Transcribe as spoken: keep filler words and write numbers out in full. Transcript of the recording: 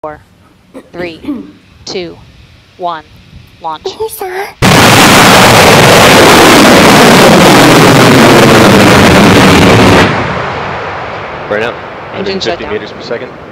Four, three, two, one, launch. Nii-san. Burn out. Engine one hundred fifty shutdown. meters per second.